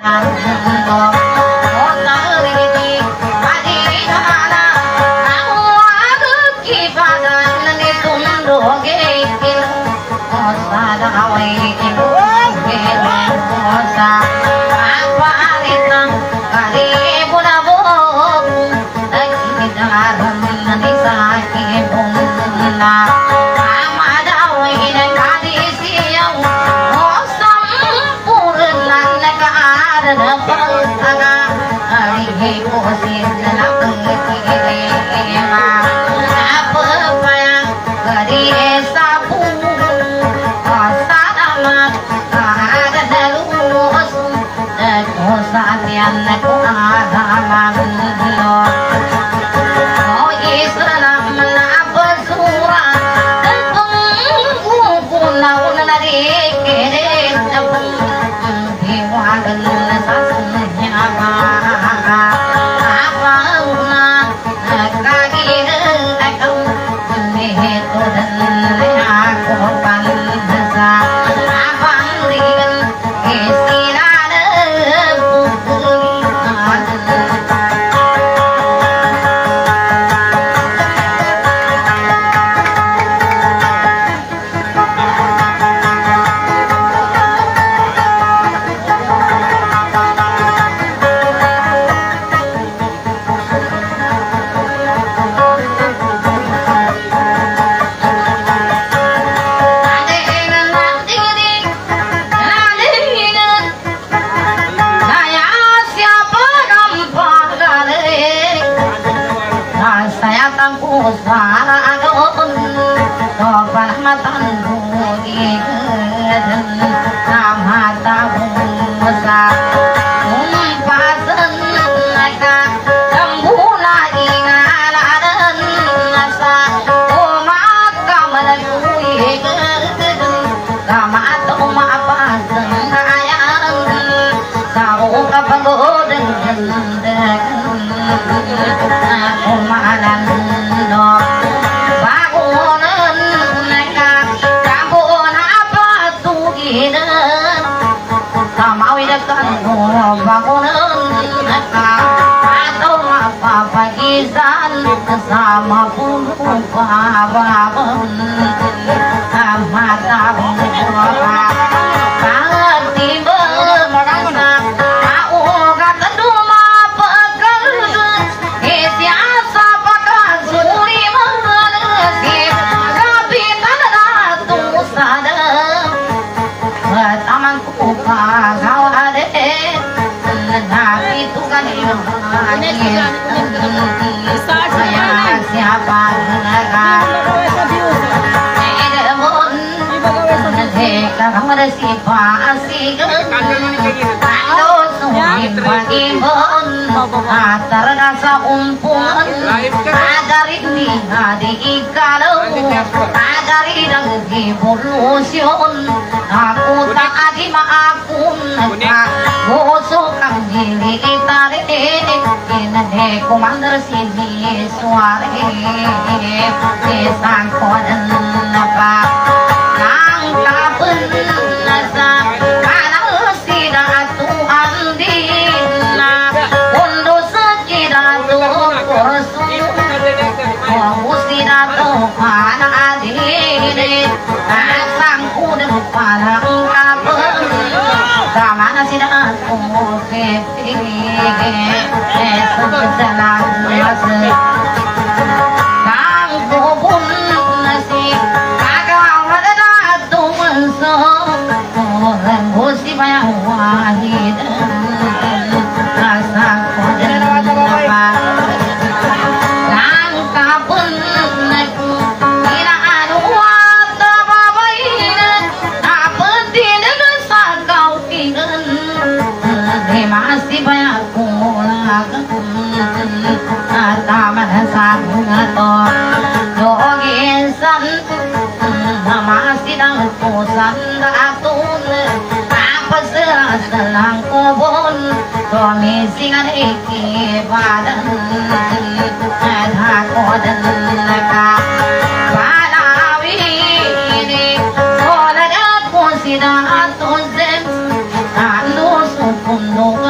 sama pun baban sama tahu pasti berasa aku kata duma pegal siasa pakai suri mengasih tapi ratu sadar tamanku kau ada tapi itu kan siapa kamar si pasi kalau sumpah atar rasa umpun agar ini adik kalau agar ini evolution aku tak adi maakun bosok kang jili tarik ini komander sini suara sang kodan apa selang kebun suami singan iki badan ada kodan leka balawi ini soalnya aku sidang atun sem anu supundu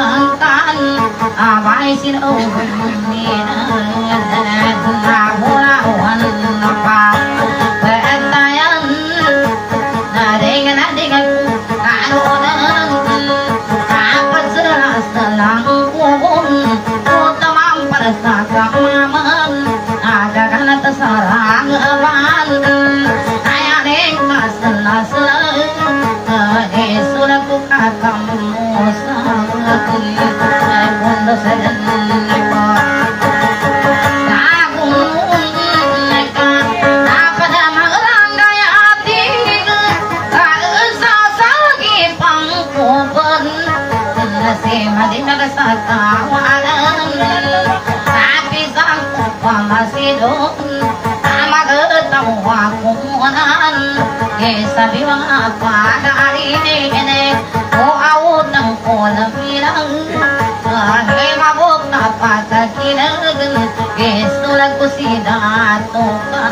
Sabi mga pagkain o awot ng kolang bilang ay mabok na pagkakinag isulag ko sinatukan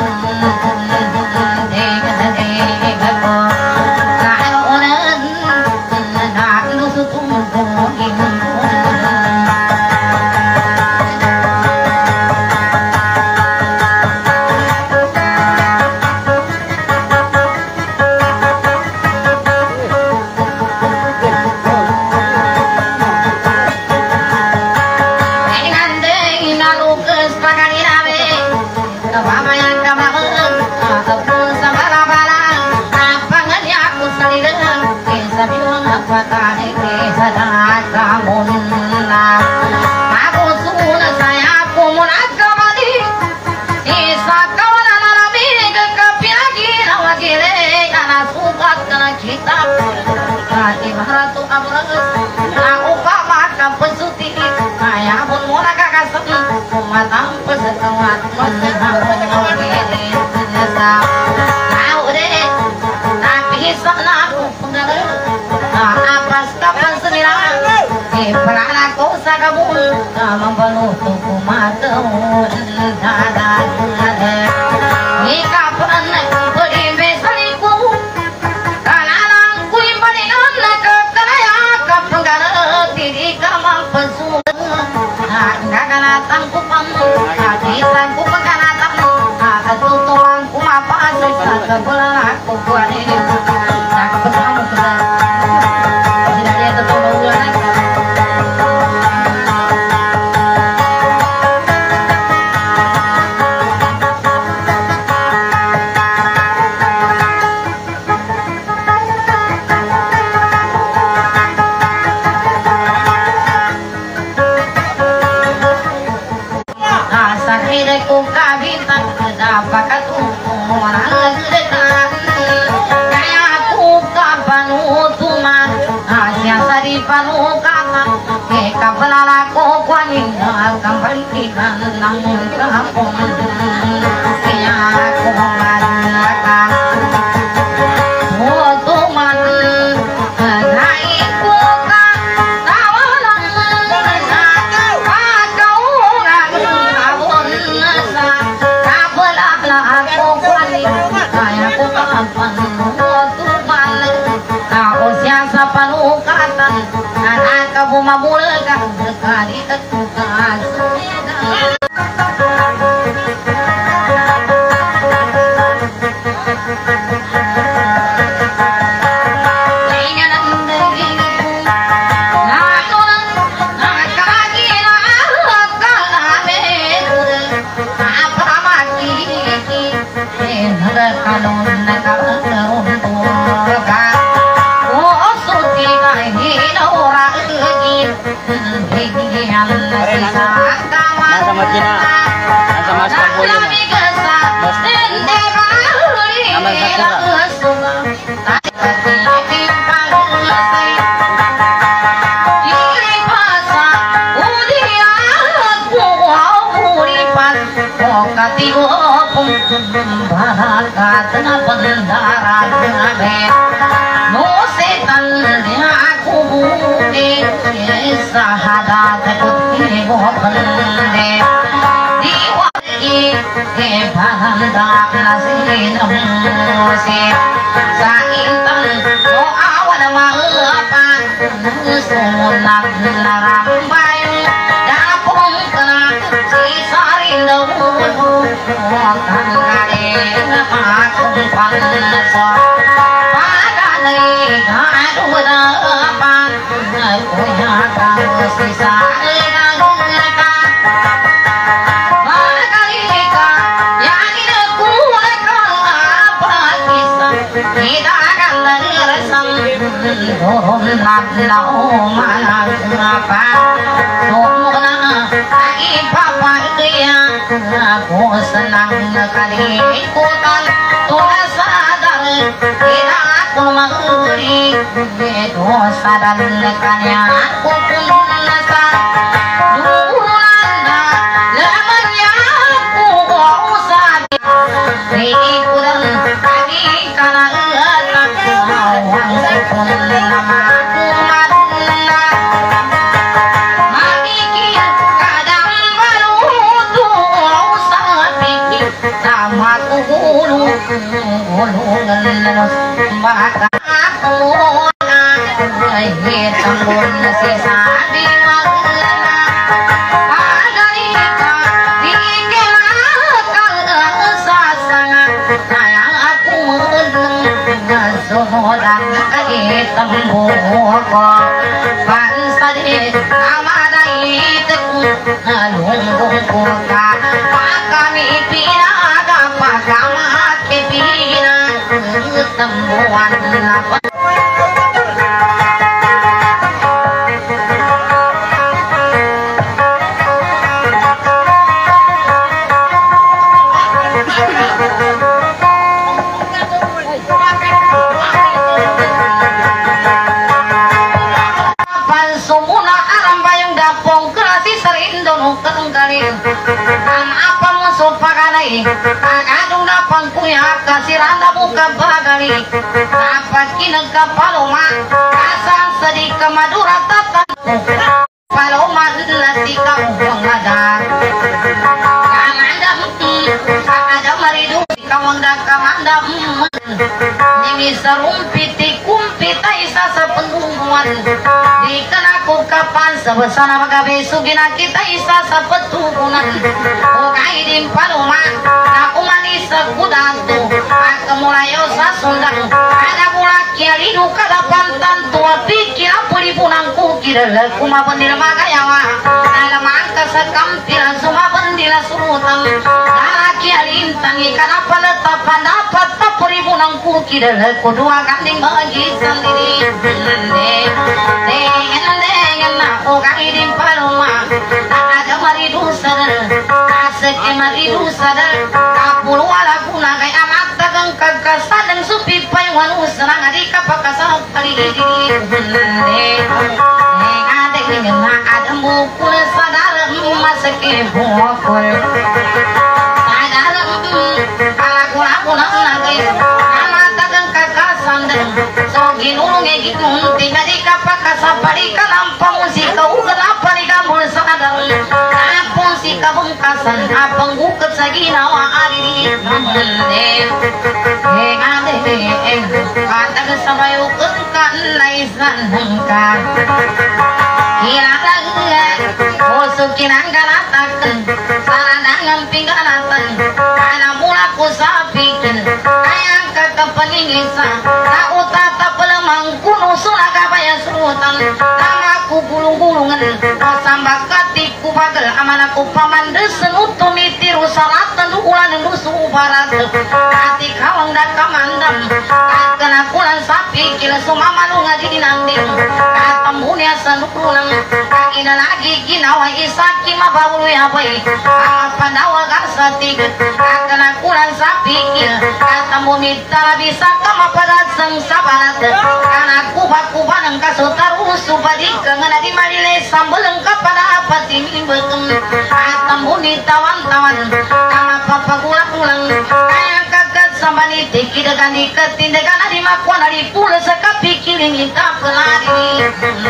dega ko kaanonan na lusutong kongin membalutu kumatau dadan ikapan berimbesaliku kanalang kuin paningan kekanaya kapenggar tiri kamang pesu kakanatan kupam kaditan kupakanatan katutuan kumapas sakebelah kubuane sakebelah tidak ada tetolongan mabulkan sekali tetukan Dapat Aku senang kali ikutan tulis sadar tidak aku menguri itu sadar lekannya aku pun nasa dulu nanda lemahnya aku usah ikutan lagi karena tak awang sepun nama aku maka aku tembun sisa di magana pagarika dikenakan sasanga sayang aku meneng sodan temboko pansadi amadai teku lunggung kuka kami pinaga pagama kepina tembuan apa sumuna alam bayang dapong kerasi serindon kelenggaling apa musuh paganai agadung dapang kuya kasiranda buka bagali dapat kinang kapaloma kasang sedih ke madura tatan paloma nasi kau pengadar kamandam ada maridu kamanda kamandam nimi serumpiti kumpita isa sepenungguan dikenaku kapan sebesana magabe sugina kita isa sepetugunan ukai dim paloma aku manis sekudantu aku mulai osa sundang ada mulai kiali duka dapan tantua pikir apa dipunangku kira kuma pendila magayawa dalam angka sekampilan semua pendila surutan dalam kiali intangi kenapa letapan dapat apa dipunangku kira kedua kanding bagi sendiri dengan aku kaki di paloma ada maridu sadar asik maridu sadar kapulu ala guna kay amat tagang kagkasan dan supi payuan usrang adik kapakasan kali diri adek dengan ada mukul sadar masuk bukul sadar ala lagi amat tagang kagkasan dan so ginulung gitu tinggal di kapakasan parikan si kau kenapa di kamu sadar apa si kabungkasan apa gukat sa ginawa ari kata kesabayo kan naisan ka kilala usukin ang galatakan saranangan pinggalatan kana mula ko sa pikin kayang kakapaningisa na utata palamang kuno sulagabaya surutan gulung-gulungan sambat katiku bagal amanaku pamandesen utumiti rusalatan ulan nusu barat kati kawang dan kamandam kena kulan sapi kila sumama lunga di nanding katambunya sanukulang kakina lagi ginawa isaki mabawulu yabai pandawa gasatig kena kulan sapi kila katambu mitala bisa kamapadat sang sabalat karena kubak-kubak ng kasutar usubadik ngana di malile sambal lengkap pada apa timing bekem atambuni tawan-tawan kama papagula pulang kaya kagat sambani tiki dengan ketindakan di makuan di pula sekapi kiling kita pelari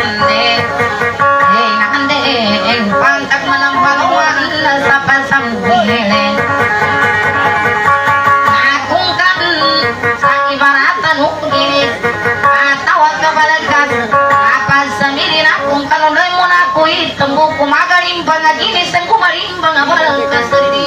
ngande pantak menampaluan sapa sambilele agungkan sa ibaratan hukini atau kebalagas apa sendiri nakung kalau tembuku magaling marimbang gini sengku marimbang abang kaseri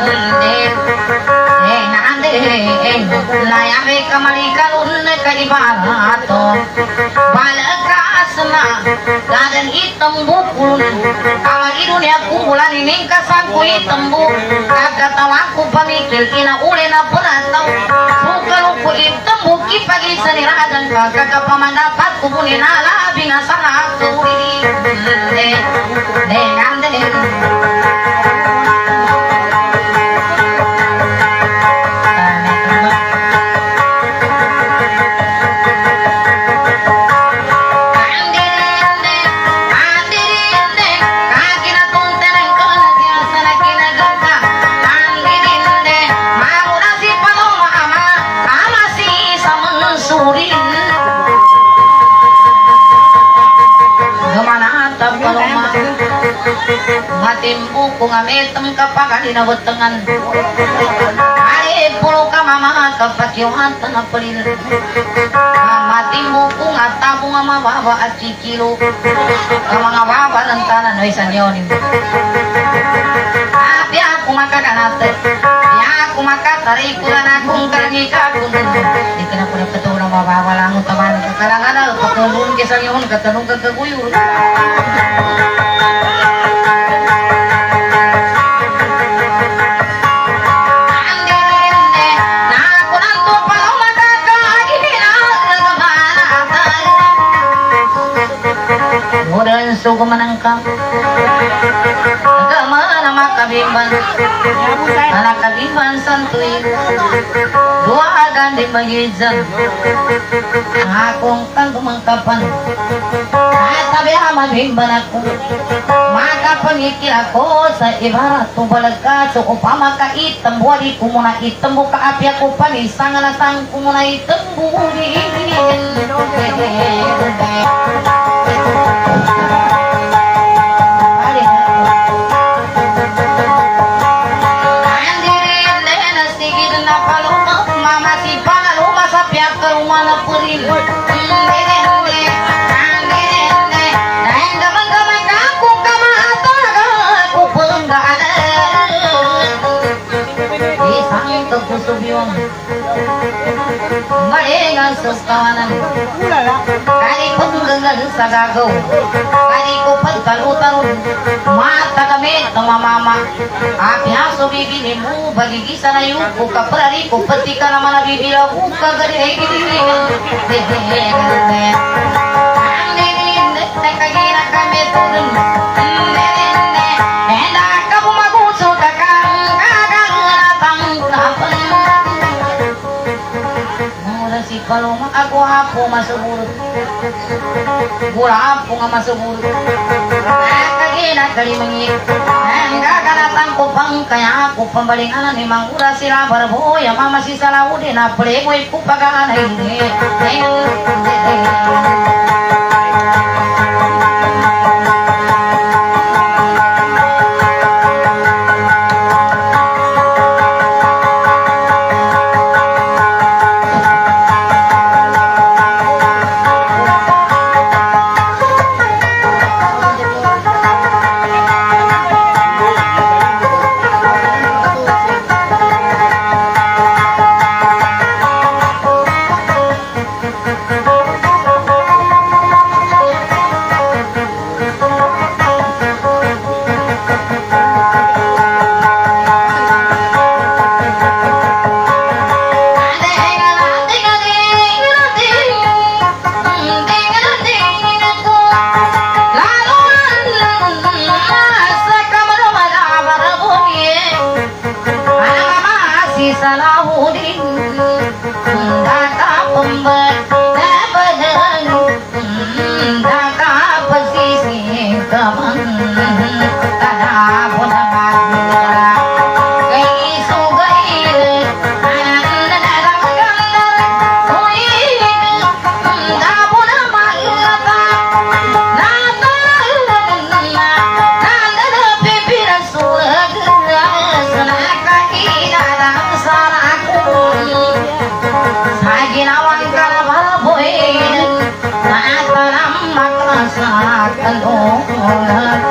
nande layabe kamali kalun kaibarato balakasna dan hitam bukul kamali dunia kumpulan ini kasangku hitam bu agak tawaku pamikir ina ulena peratau bukaluku hitam buki pagi seniragan kakak pamandapat kubunin ala binasana kuri dengan matimbu ku ngametem kapakan dina wetengan ari pulo ka mama kapakiuhan tengah pelil matimbu ku ngatabu ngamabawa acikilo kamangababa lentanan noisan yoni api aku makakanate ya aku makatari kulan akong karangikakun ikina pula ketura mabawa langut taman kakalangan patulun kisang yun katanong kagaguyur dan suku menangkap agama nama kabimban anak kabimban santui dua agan di bagizan akong kan kumangkapan tabi aman bimban aku maka pengikir aku sa ibarat tubalag ka so upama ka item buwadi kumuna item buka api aku panisang alasang kumuna item buwadi malingan sukawanan kali penggengan sagagaw kali ko pagkalutan mata kami mama api aso bibili mo bagigisa na yung kaprari ko pati ka naman na bibila buka gari kagina kami turun kalau aku hapo masubur gurapo nga masubur kagina kali mangi enggak kanatang ko pang kaya ako pambalingan ni mangura sila barbo ya mama si salaudi na plemoy ko pagahan hindi Hãy subscribe cho kênh Ghiền Mì Gõ để không bỏ lỡ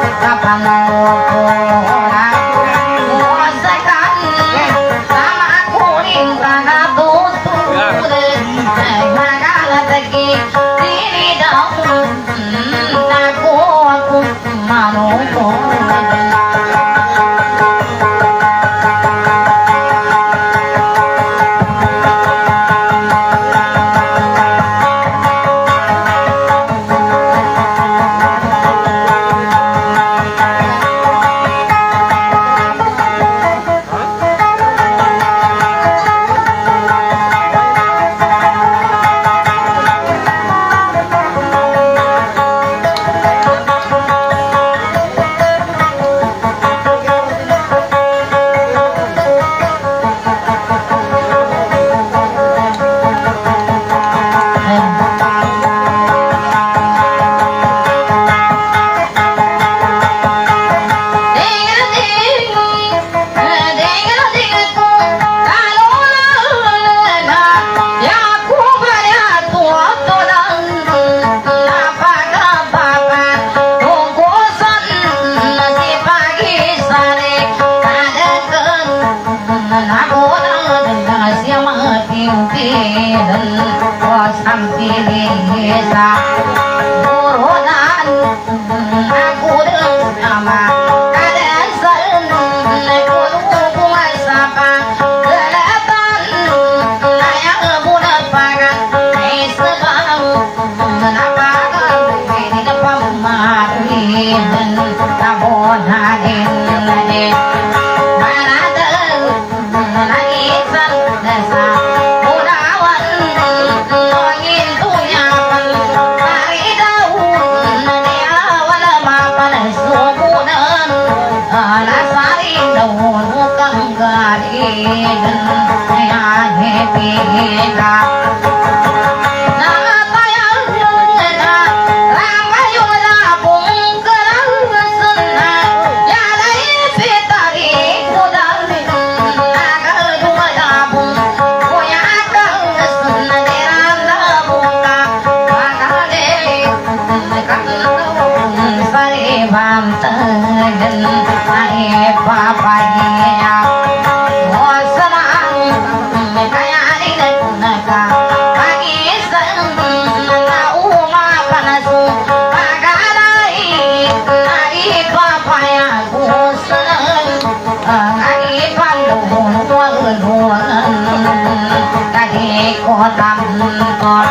banten ai papaya wasanang kaya di neka pagi sen na uma panasu paganai ai papaya gusan ai pandun wan kadi kotam kot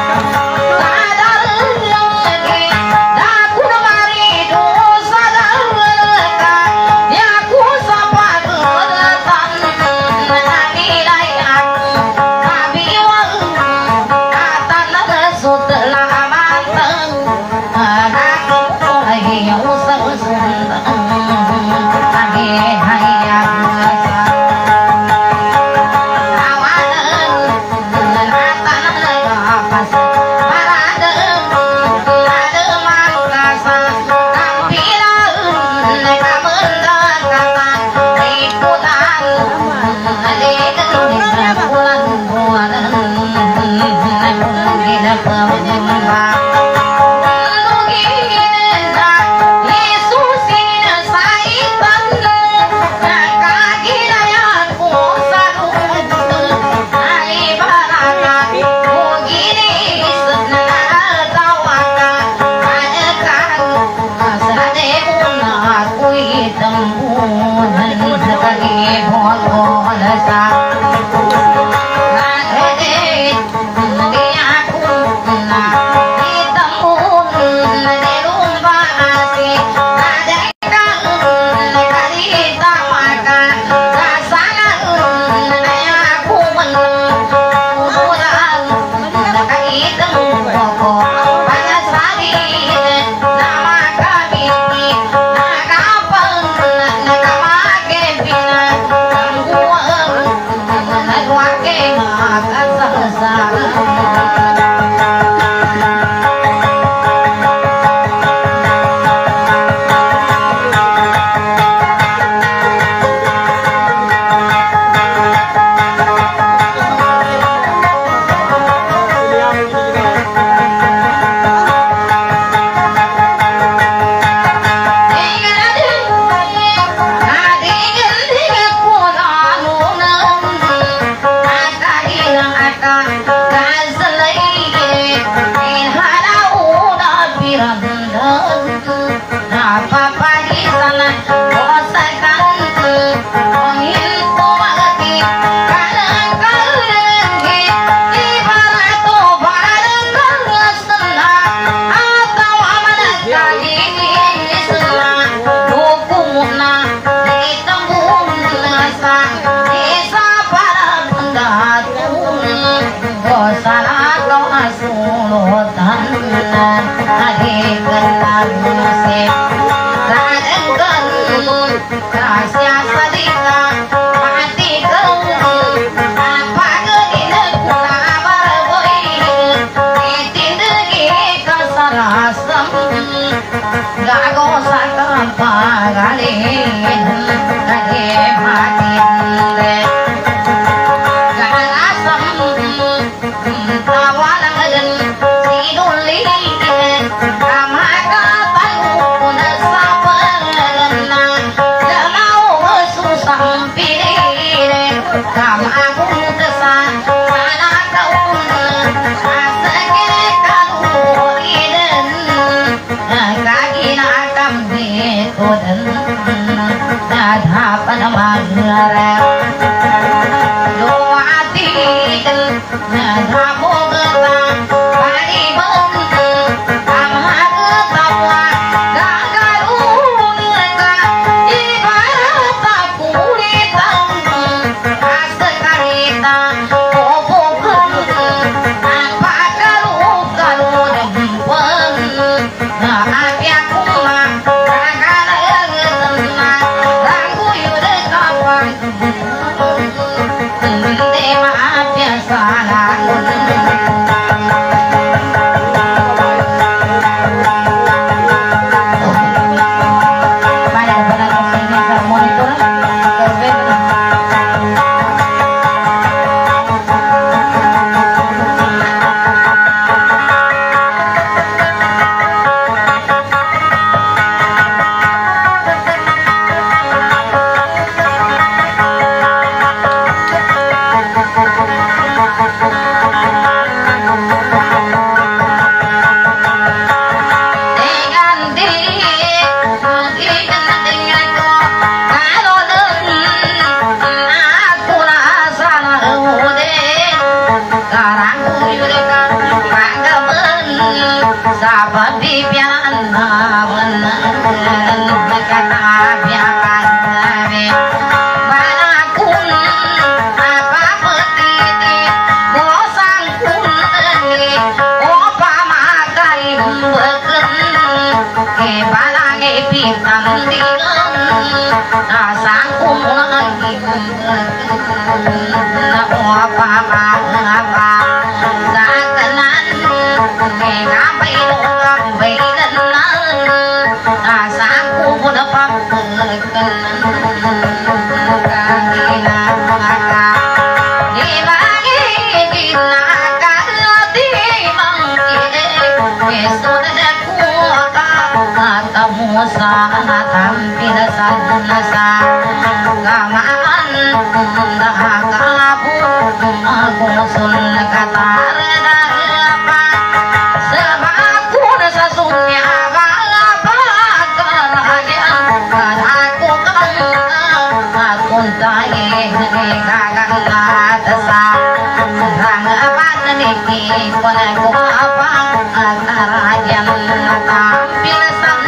bibitan dengan rasaku lagi apa gaganan ngapai ngapai rasaku udah pakai sana tampil sana sa gamaan dah kabu aku sun katar apa sebab ku sasunya apa kalayan aku aku tae gagan atasa rang apa niki aku apa karajan tampil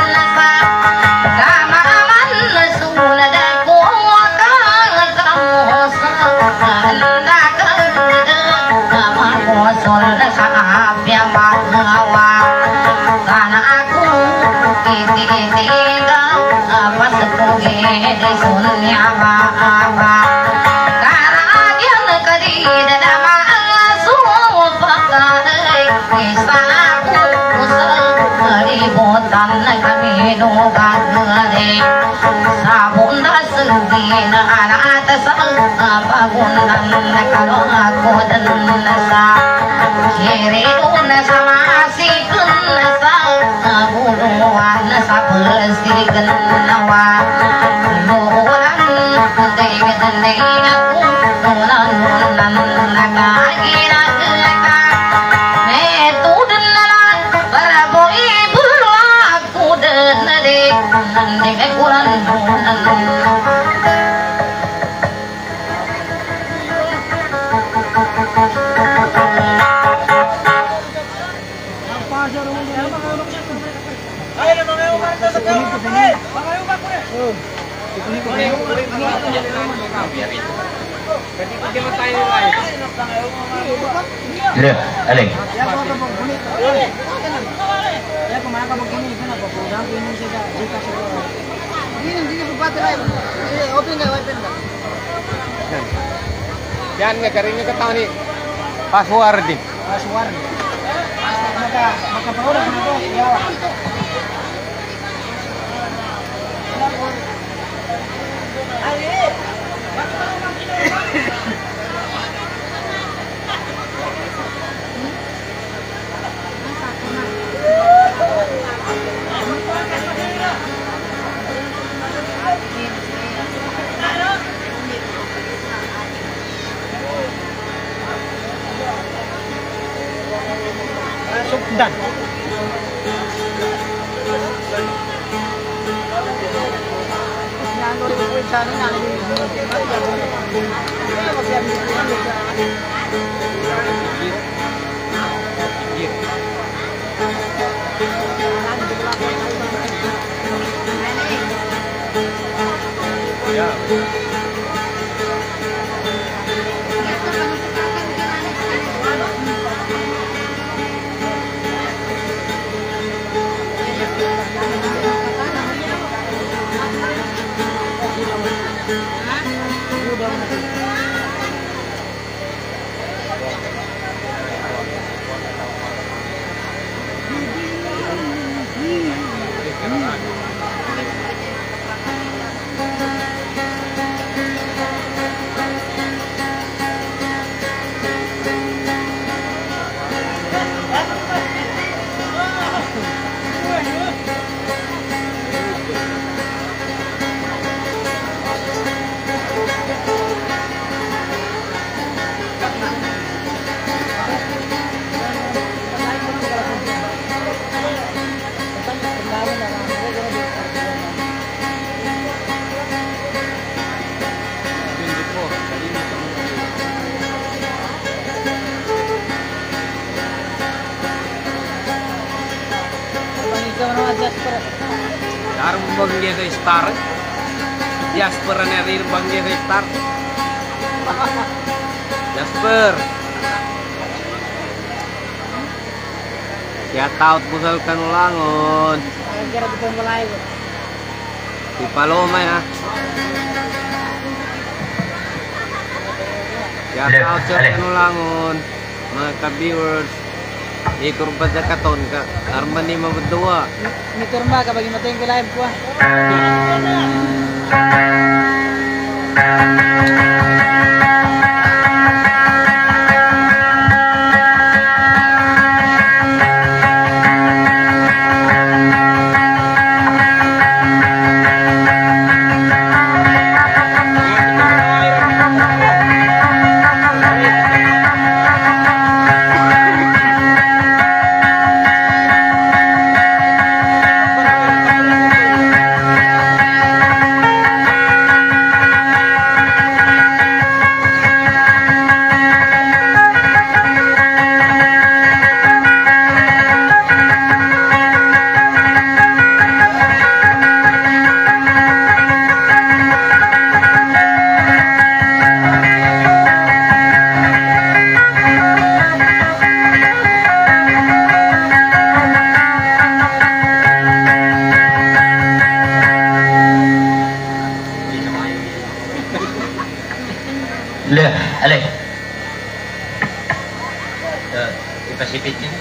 karena aku tidak apa sepuge sunnya apa karena dia tidak masuk pakai kisahku seributan kami nugat sabun dasengin anak atas bangunan kalau aku dan nasa kiri sama si kenasa buluan sa pasti kenawa lulan dengan aku lulan nagagina ka metode nalan berabo ibu aku dan dek nanti kurang Sudah, Aleng. Jangan ngekaringnya ketahuan nih. Password nih. Password. Maka udah kenapa ya. Dan Darum bangge sa star. Jasper na rin bangge sa star. Jasper. Ya taut busal kan ulangon. Kira kita mulai. Di Paloma ya. Shout out sa Kanulangon, mga ka-viewers. Ikor ba sa katon ka? Arman ni mabudua. Mitur ma ka bagi mateng ko live ko. Alay. Ipasipit niya.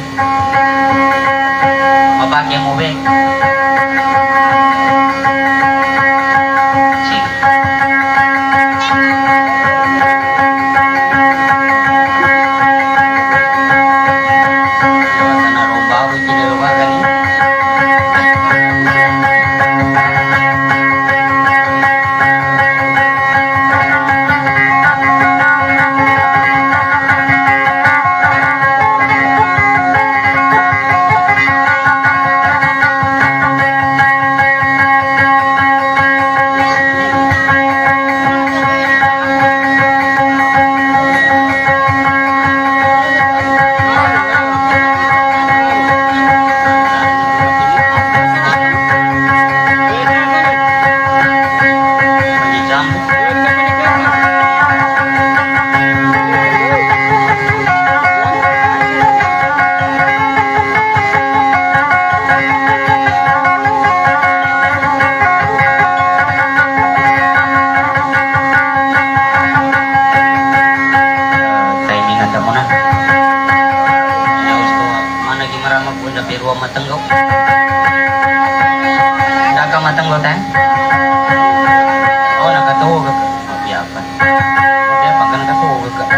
Mabagyan mo, be. Sige. Lewatan na rumba ako, kinaluwagan niya. Matenggo. Dagang matenggo teh. Oh, nakatuo ka. Mabiyapan. Mabiyapan ka nakatuo ka.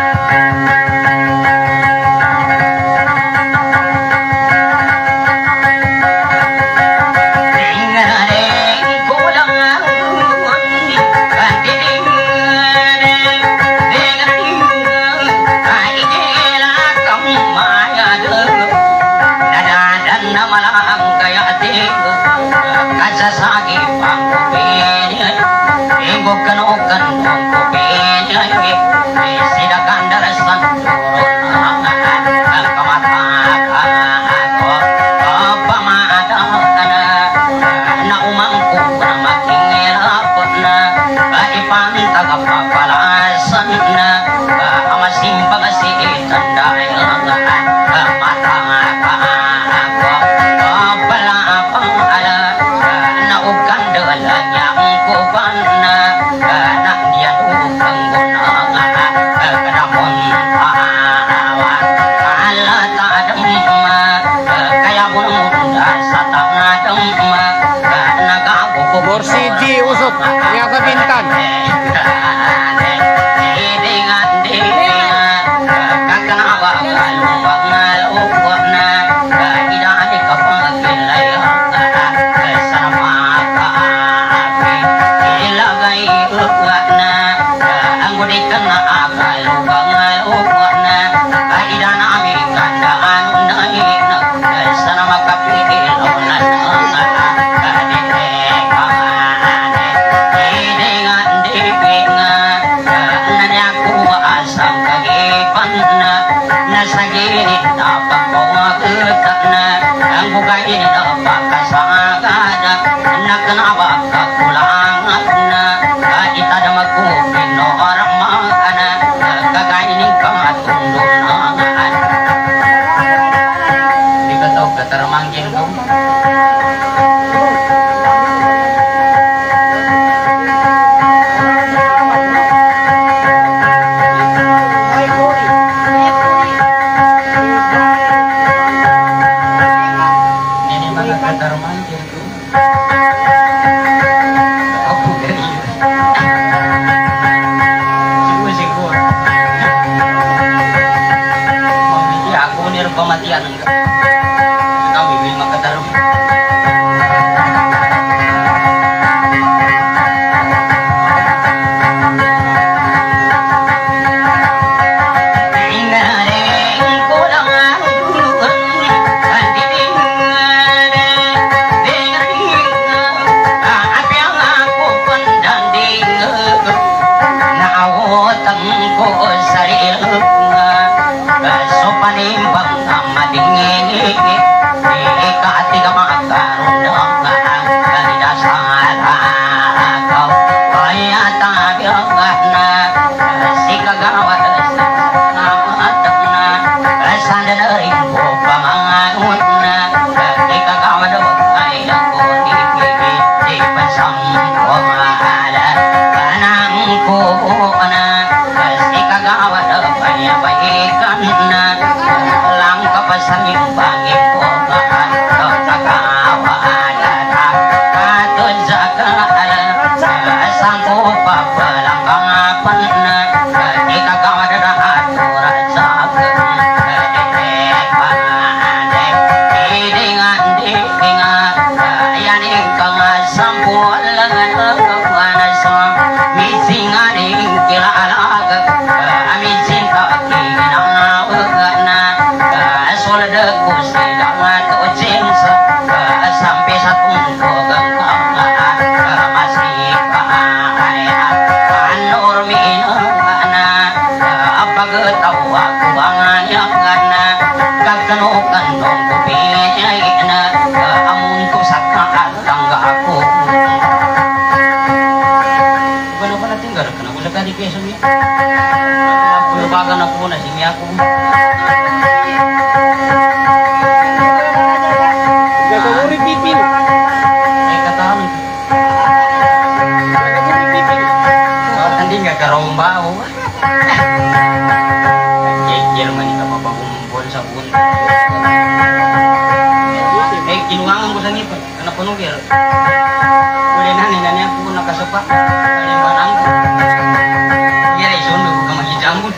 Sasagi pangkupin Inggo kanukan pangkupin Sidakan darasan turun Ang kamatakan ako Pamadakan Na umangko na makingilapot na Ipantag papalasan na Amasimpag si itandahil Matangaka ako Palapang ala Naukan dalanya kuban na Anak dia upang gunangan Kenapun pahawan Ala tadem Kaya munda sa tangadem Nagabuko Borsiji usop niya sa bintan. Kakanawa kalubang nalukot na Idani ka pagkilay sa makapi Ilagay ukot na Ang gudikan na akalubang nalukot na Idana ami kandaan na inag Sa makapilaw na Nasa gilid na pagkawagitan na Ang bukayin na pagkasangagada Nakanabag kakulangan na Ita na magkupin no aramaan na Kakainin ka matundunangan Di ka tau katarmanggin ko pematian enggak kami wil makatarum panimbang amadingin Ika-tiga makaroon Dari dasar ako Kaya tabiangan na Si kagawad Namatag na Sanda na rin po pangangangot na Ika kagawad Ay ako Di pasampo mahala Kanang ko na Si kagawad Payabaikan na Lang kapasangin ba Lupakan aku na sini aku. Gagawuri pipil. Katakan. Gagawuri pipil. Kau nanti nggak kerombau. Kecil mani ka papagumpol sa bun. Kinuangan ko sa ngipon. Anak ko nugir. Uli nani aku nakasopa. Kalimanang ko. Kira isundo ko ka mahijambon.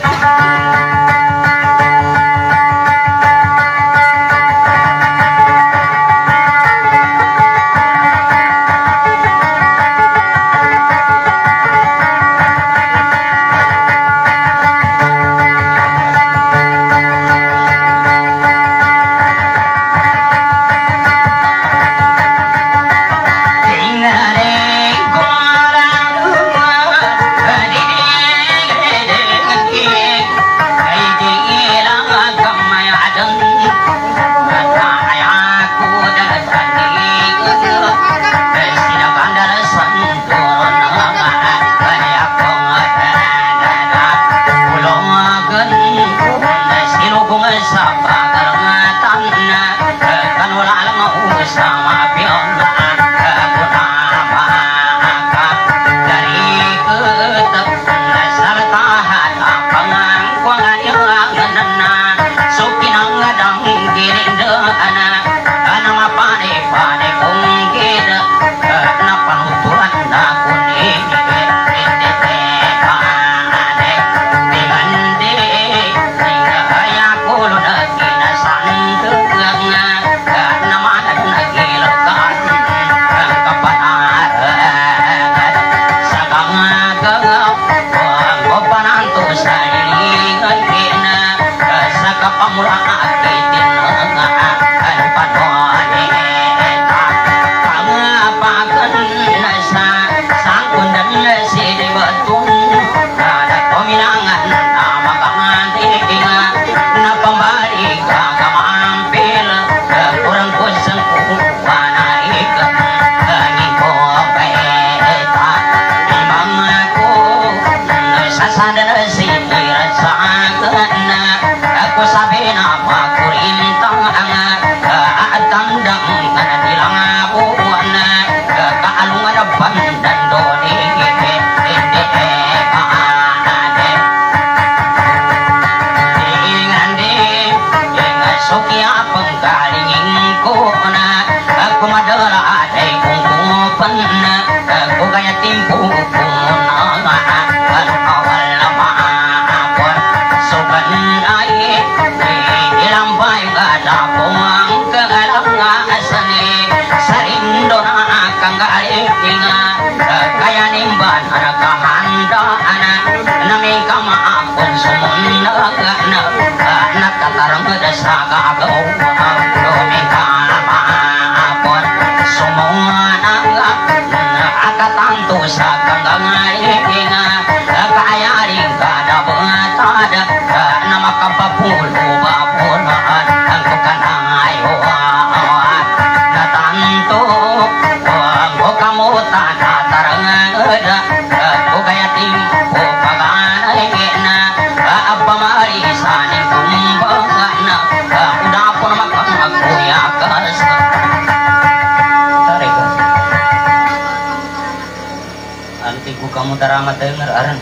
Kamu taramat dengar aran.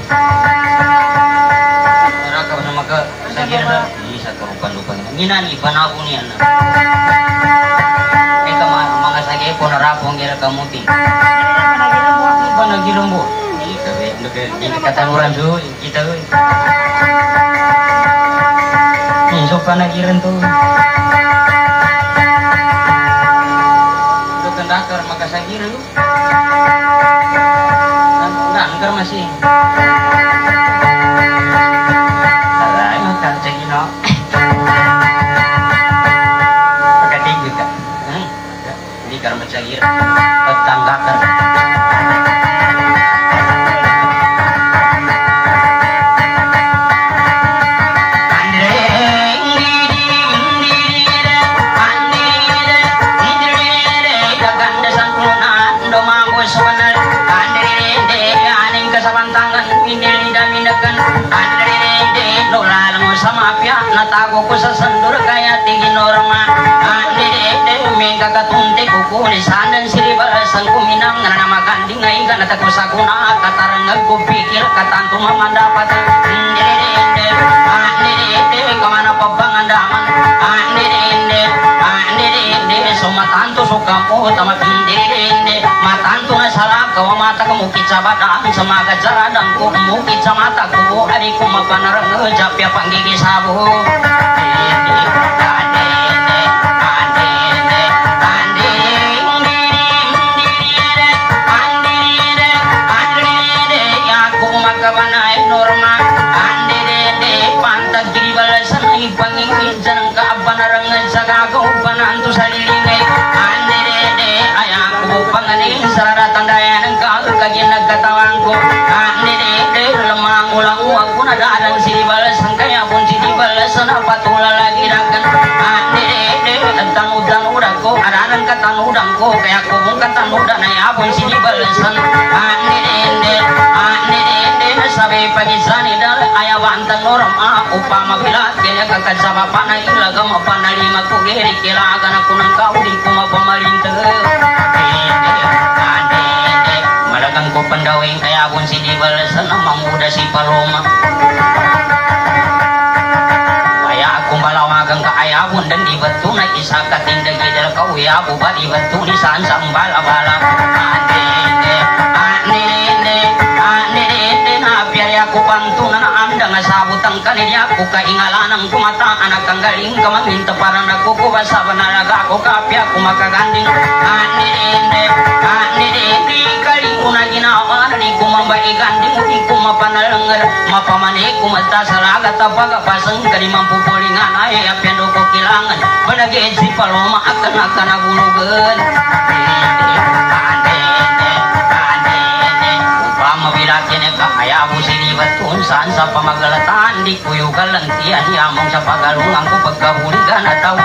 Raka sama ke sagirna bisa kerupan-rupan. Nginani panaw niyan. Kamar mga sagi po narapong gira kamu tin. Panagilombo. Ini katanuran tuh kita euy. Sok panagiran tuh. Untuk kendakar maka sagira lu. Angker masih. Aray, magkakasagi no. Pagkatigil ka. Hindi ka naman sagira. Pagtanggakar. Sabantangan pinili dan mindakan aku sesendur kaya tinggi norma ande mega katunte kuku ni sandan siri balasan kuminang ngana maganding ngai kana ta kusakuna katarengag ku pikir katantu mamandapat ande kemana pebangandaman ande somatantu sukamu tamat ande matantu na salah kau mata kamu kicabadang semaga jaradang ku mukit samata ku ariku mapanarang ngejap ya panggigi sabu kajian nagkatawangko lemang ulang aku nada adang sini balasan kaya pun sini balasan apa tula lagi dakan tentang udan udangko ada adang katan udangko kaya aku pun katan udan ya pun sini balasan sabi pagi sani dal ayah bantang orang upama bila kena kakak sama panai ilagam panalima ku geri kila akan aku nangkau di kuma pemerintah malagang ko pandawing kaya pun si di balasan ang muda si Paloma kaya akong balawagang kaayabon dan di batu na isa katindag idal kau ya buba di batu ni saan sa bala-bala biar aku pantunan anda ngasabutang kanilya aku kaingalanang kumata anak kang galing kamaminta parang aku kubasa banalaga ako kapi aku makaganding di kaling una ginawa di kumambai ganding di kumapanalangar mapamani kumata salaga tapaga pasang kani mampupulingan ay apyando ko kilangan panagin si Paloma akan nagulugan mabilakin ka kaya mo sinibatun saan sa pamagalatan di kuyo galantian yamong sa pagalungan ko pagkahuligan at tao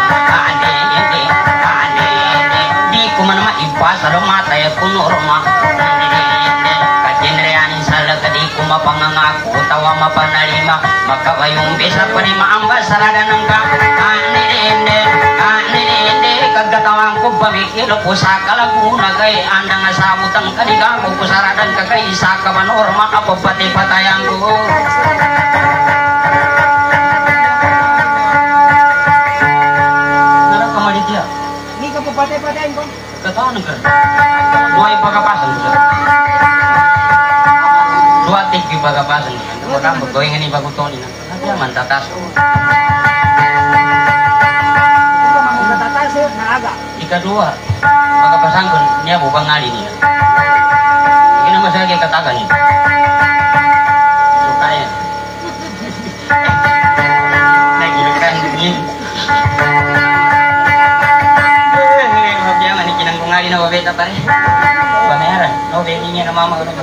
di ko man maipasa rumata ya kunorma kajenreanin salag di ko mapangangako tawa mapanalima makabayong bisa pa ni maambas saragan ng ka kagatawang ko pamikil po sa kalaguna kay andang asabutang kanigago ko saradan ka kay isa ka manorma apo pati patayang ko nara kamalit ya Hindi ka po patay-patayin ko. katawan ka dua ipagapasan ko dua tik ipagapasan ko kaya magawin nga ni bagutonin na mantatas ko kedua maka pasangkun niya bubang ngali niya ini nama saya kayak katakan nih sukanya lagi kan begini jangan nih kinang kungali na babeta pare bamera no beninya na mama udah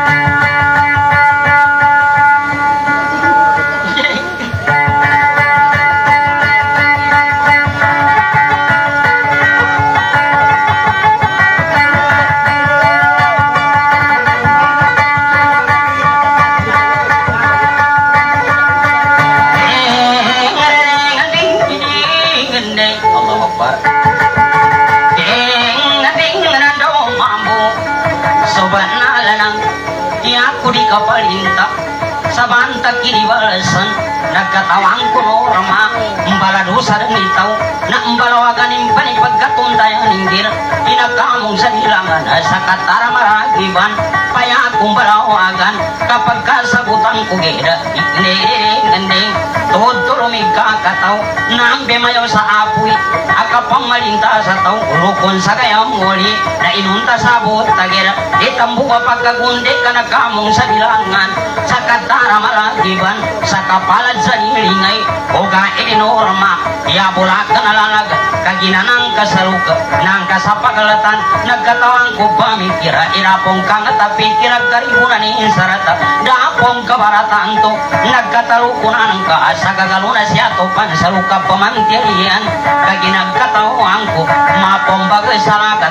kapalinta sabanta kini balasan nagkatawang kuno rama mbala dosa dan itaw na mbalawagan impani pagkatundayan indir inakamong sa nilangan sa katara maragiban paya akong balawagan kapag kasagutan ko geda iknirinding tudurumig kakataw nambe mayaw sa apoy akapamalinta sa taw ulukon sa kayang muli na inunta sa butagir itambuka pagkagundi ka nakamong sa bilangan sa katara maragiban sa kapalad sa nilingay o inorma yabulak ka nalalag kaginanang kasaluka nang kasapagalatan nagkatawang ko pamikira irapong kang tapi kirag karibunan ni insarata dapong kabaratan to nagkatalukunan ka sa gagaluna siya to pansaluka pamantirian kaginagkatawang ko mapombaga salagat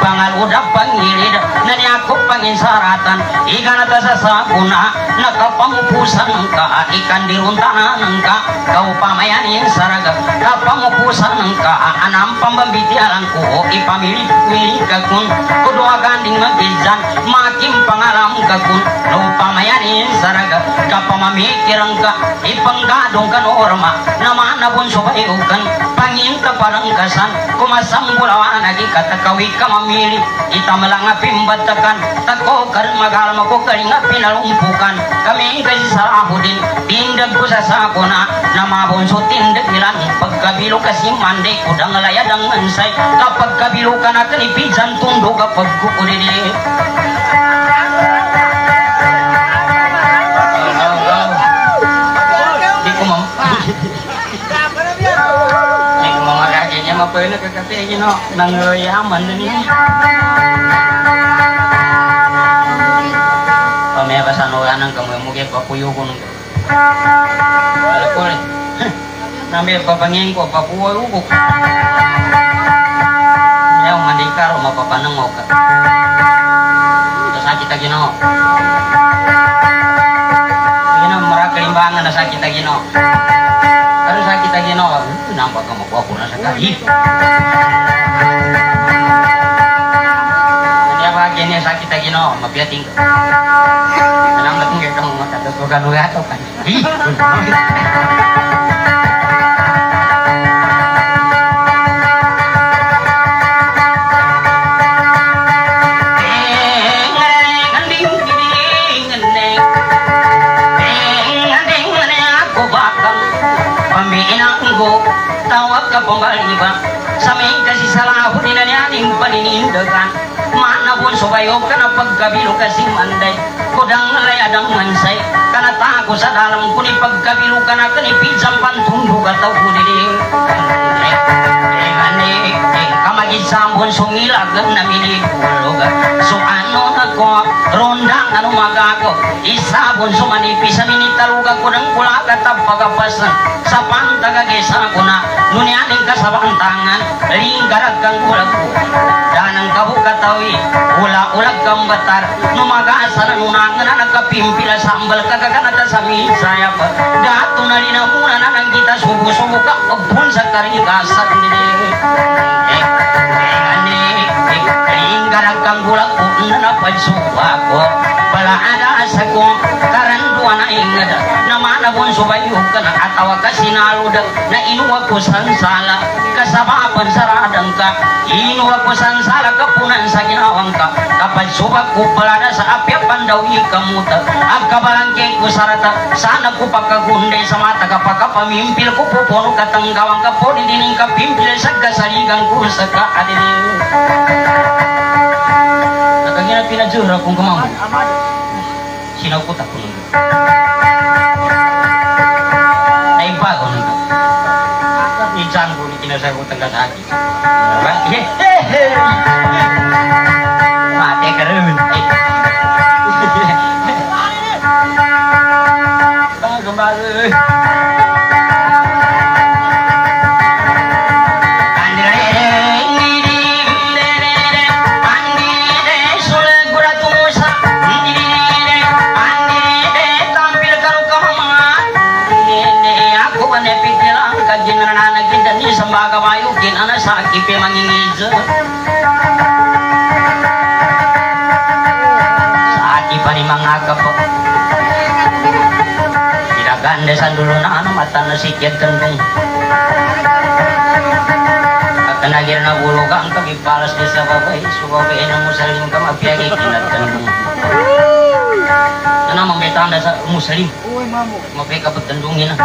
pangaludak pangilid nani aku pangin saratan ikan atas sakuna nakapamupusan ka ikan diruntahan ka kau pamayanin saraga kapamupusan ka anam pambabitialan ko ipamili kakun kedua ganding magizan makin pangalam kakun no pamayanin saraga kapamamikiran ka ipanggadong ka norma nama nabun subayukan panginta parangkasan kumasang bulawan lagi kata kawi kamamili ita melangapim batakan tako karmagal mako kalinga pinalumpukan kami kasi sarahudin tindag ko sa sakuna nama bunso tindag nilan pagkabilo kasi mande kudang layadang ansay kapag kabilo ka na kanipisan tundo kapag kukudili di ko mamagaganya mapayla kakatingin no nangayaman na niya pamaya kasanuran ng kamoy mugay papuyo ko nung alam ko rin nami papangin ko papuyo ko yaw mandikaro mapapanang mo ka sakit lagi no yun ang marakalimbangan na sakit lagi no kalau sakit lagi no nampak kamu kuaku na sakit dia bagiannya sakit lagi no mabiating alam natin kayo kang makatutugan mo yato kan tawag ka pambaliba sa may kasi salaho ninanyaning paninindagan mana pun subayog ka na pagkabilo kasi manday kudang layadang mansay kanatako sa dalam kuni pagkabilo ka na kanipizang pantundo ka tao kudiling kamagitsambon sungilagan na minipulog so ano na ko rondang ano magako isabon sumanipis sa minitaluga ko ng kulaga tapagapasan sa pantagagesa ko na nunyaning kasabantangan linggarag kang kulag ko danang kabukatawi ula-ulag kang batar numagasa na nunangan na nagkapimpila sambal kagaganata sa misaya pa dato na linamuna na nang kita subo-subo ka abun sa karikasan nila linggarag kang kulag ko na napagsuwa ko pala ada sa ko karanduan na ingada na manabon subayog ka na atawa ka sinaludag na inuwa ko sansala kasabapan saradang ka inuwa ko sansala kapunan sa ginawang ka kapag subag ko palada sa apyapan daw ikamuta agkabalangke ko sarata sana ko pagkagunday sa mata kapag kapamimpil ko pupuno katanggawang ka po dining kapimpil sa kasaligang ko sa kaadiling nakagina pinajura kung kamamo sinaw ko tako nung naibago nung ijanggo ni kinasagot ang kasakit mati ka rin bago sembaga mayukin anak sakit pemangingija sakit pani mangagap tidak gandesan dulu na ano mata na sikit kandung akan agir na bulugang kami balas di sa babay subabay na muslim ka mapiyagi kinat kandung na mamita anda sa muslim mapika patandungin na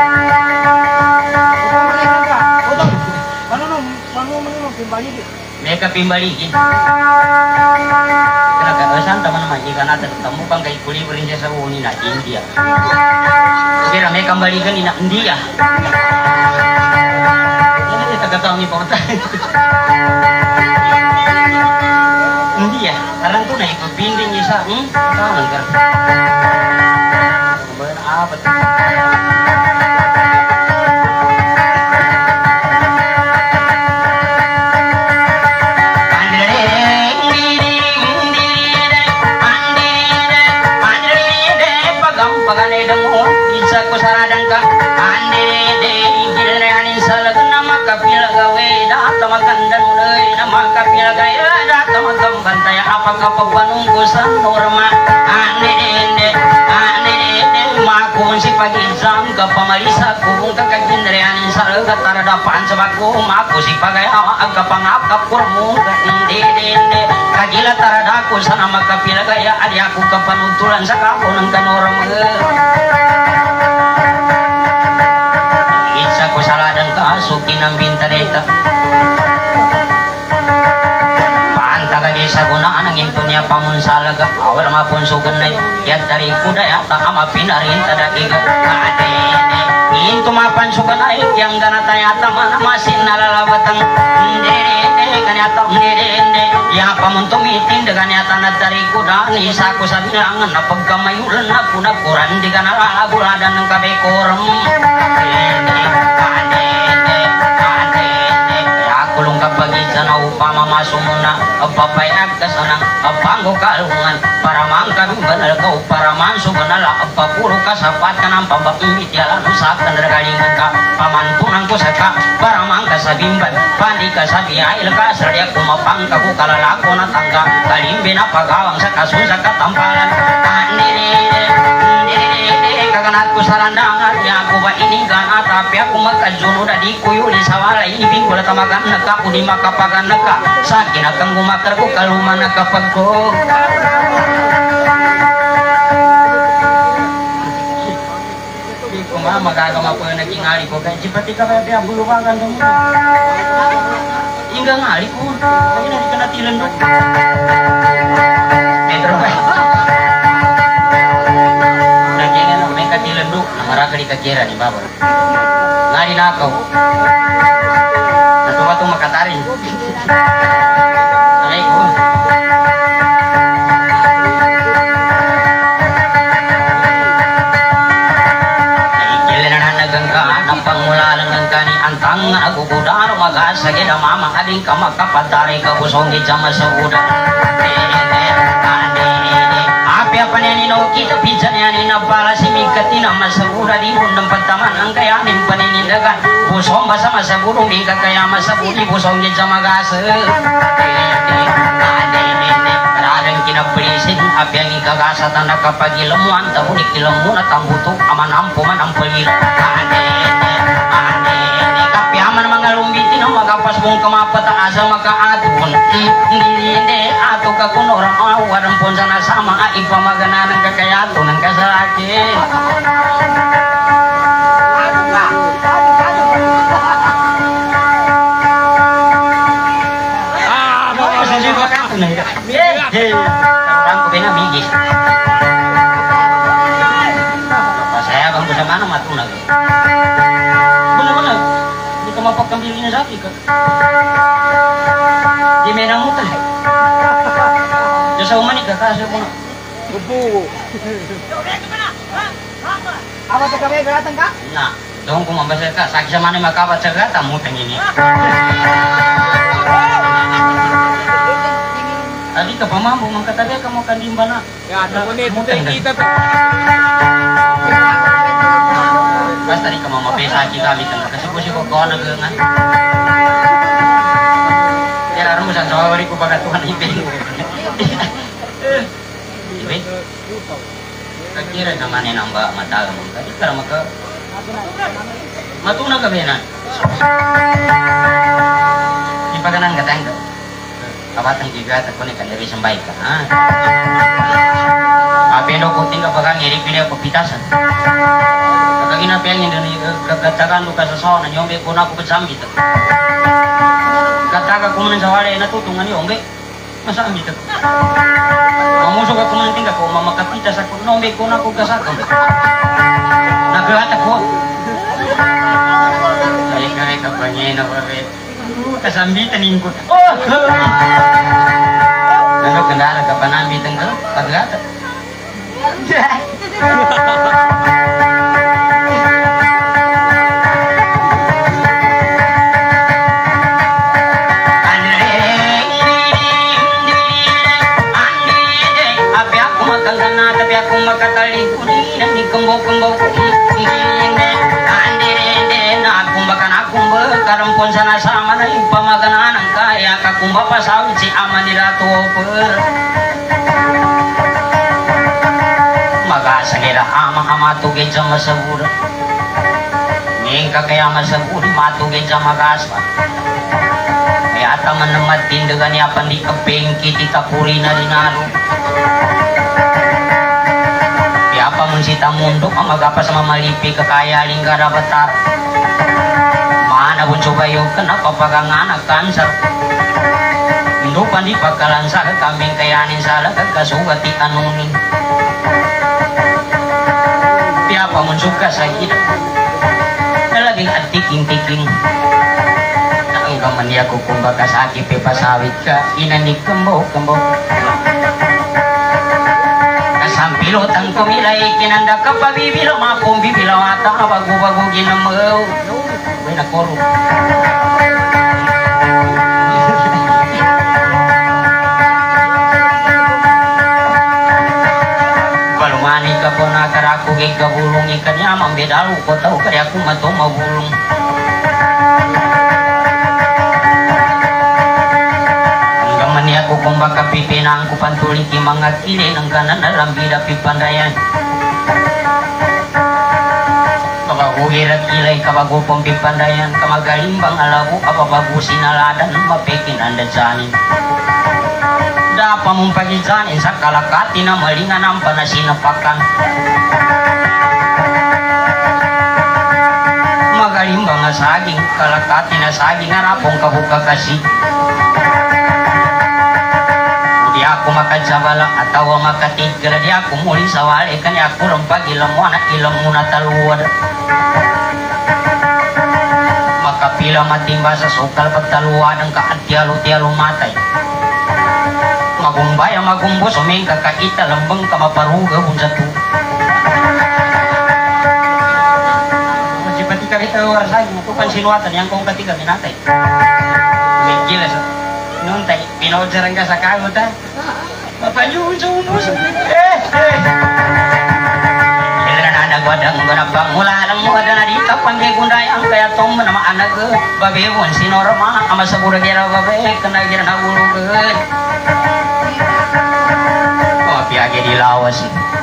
mereka pimbalikin kenakasan teman-teman jika nanti ketemu kan kayak kuli berinja saruni na India kira mereka kembalikan ina India ini kita ketahui nih porta India karena tuh naik ke binding bisa tahu nggak apa maganda nuloy na makapilagaya datang bantay apakah pepanungkusan norma ane makun si pagizam ka pamalisa kung kakagindrean sa taradapan sa bago maku si pagayawa ang kapangap kurmo hindi kagila taradako sana makapilagaya adi aku kapanutulan sa kapo ng kanorma isa ko saladan kaasukin ng bintareta sa gunaan ang intunya pamunsalaga awal mapunsugan na yat dari kuda ya tak ama pinarin tadagiga adene into mapansugan ay yang gana tayata mana masin nalalabatang ndere kanyata ndere ya pamuntumitin dengan yata na dari kuda ni saku sa bilangan na pagkamayulan na punapuran di kana laguladan ng kabekoram kulung kapagisa na upama masumuna papayag ka sana panggo kalungan para mangkabing banal ka para manso banal papuro ka sapat ka ng pabakimit yalan usakan ragalingan ka pamantunan ko sa ka para mangka sa bimban pandi ka sa biyail ka sarya kumapang ka ko kalalako na tangga kalimbe na pagawang sa kasun sa katampalan kaganat ko sa randangan ya ako ba inigan tapi ako magkajuno na di kuyo di sawala ibig ko na tamagan nagka di makapagan nagka sa kinakang gumakar ko kaluman nagkapagko di ko nga magagama ko yung naging ari ko kaya sipati ka kaya buluwagan mo hingga ngali ko kaya na di ka natilan doon Pedro ba maraka di kakira ni baba ngari nakaw natuwa makatarin ay ko ikilan na nagangkaan ang pangulalang ng kani antang agugudaro magasage na mama ading ka makapatari ka busong ijama sa udan apa ni no kita pijan ni na bala si mikati na masagura di undang pataman ang kayanin paninindagan busong basa masaguro mika kaya masabudi busong di jamagasa radang kinaprisin apa yang ikagasa tanda kapagilamuan tabunik ilamu na tambuto aman ampo man ampagil aman mangalumbitin ang magapas mong kamapata asa makaatun hindi ato ka kung orang awaran pun sana sama ipamagana ng kakayato ng kasakit orang ko pinamigis pasaya bang sa mana matunag benar-benar mapagkambil niya sa akin ka di may namutan Diyos sa umanig ka kasi ko na Upo. Apa sa kami gatan ka? na doon kung mabasa ka sa kisama ni makabat sa gata mutang ini adi ka pamambo mangkatabi ka mo kandimba na Ya, mutang kita to. basta di ka mamapesa kita mitang kasi po siya ko na gangan kaya aron mo sa sawari ko pagatuhan ibig ibig kakira naman yan ang ba mataga mo kaya kaya maka matuna ka ba ipaganan ka tangga kabatang gigat ako ni kandari sambay ka ha apendo kuting ka bagang iripin ako pitasan kagina pengen dari katakan luka sesawan nyombe ko na ko besambi ta kataga ko man sawale na tutungan yombe masambi ta mamuso ka kuman tingga ko mamakapita sa ko nombe ko na ko kasakam nagata ko ay kare ka panyena babe kasambi tanin ko oh ano kendala ka panambi tenggal pagata makatali kuni dan dikembau-kembau ande na kumbakan akum be karam pon sana sama na ipamagana Nya kakumba pasawit si aman nila tuoper. Magasa nila ama tugid sa masabura. Ngayong kakaya masabura matugid sa magasa. Kaya taman na matindagan niya pandi kabengki titapuri na rinalo. Kaya pa mun si tamundo ang magapa sa mamalipi kakaya aling karabatar. Mana pun coba yuk kenapa pagangan kanser. Indo pandi pakalan sa kambing kayanin salah kagasugat anunin. Tiapa mun suka sa ida. Nalaging at tiking-tiking. Naanggaman niya ko kung baka sakit pasawit ka. Inanik kembok. Kasampilot ang kumilay kinanda ka pabibilo mapong bibilo ata bago-bago ginamaw. May nakoro. Balumani ka po nakarako kay kabulong ikanya mambedalo ko tao kaya ako mato mabulong. Hanggang mani ako kung baka pipinang ko pantulik yung mga kili ng kanan na lambida pipandayan. Kabaguhirat kilay kabago pong pipandayan kamagalimbang alabu kababago sinaladan mapekin anda janin. Dapa mong pagidjanin sa kalakati na malingan ang panasinapakan. Magalimbang nga saging kalakati na saging harapong kabuka kasi. Di ako makajabala atawa makatigara di ako muli sa wali kanya ako rampag ilang mo na taluwad. Makapila matimba sa sukal pagtaluwad ang kaadiyalo-tiyalo matay. Magumbay ang magumbo suming kakaita lambang kamaparuga kung sa to. Masipati kami tayo warasay mo kung pansinuatan yang kong katiga minatay. May gilas noon tayo pinaudsaran ka sa kagot ha. Mapanyuhon sa unos. Kailan na nagwadang ganapang mula lang mo ada na dito panggay kunday ang kaya tong manamaanag babewon sinorama ama sa buragira babe kanagira na bulugod. Piagi dilawas.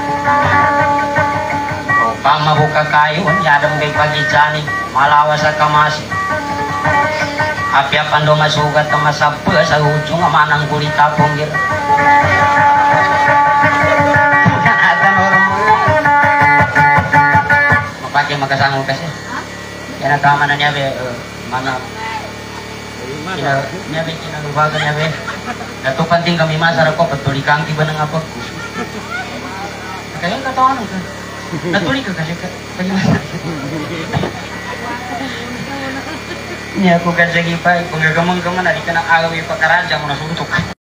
O pamabuka kayo, yadang may pagidjani, malawas sa kamasi. Apya pando masugat na masabwa sa ujong amanang kulit tapong gira. Mapaki magkasangon kasi. Kaya nakama na niya mana niya kinalubagan niya natupan din kami masarap ko patulikang tiba ng apag ko. Kaya katawanan ka. Natulik ka kasi niya ako kasi pa kung gagamang ka man, hindi ka nang agaw yung pagkaradya mo na suntok.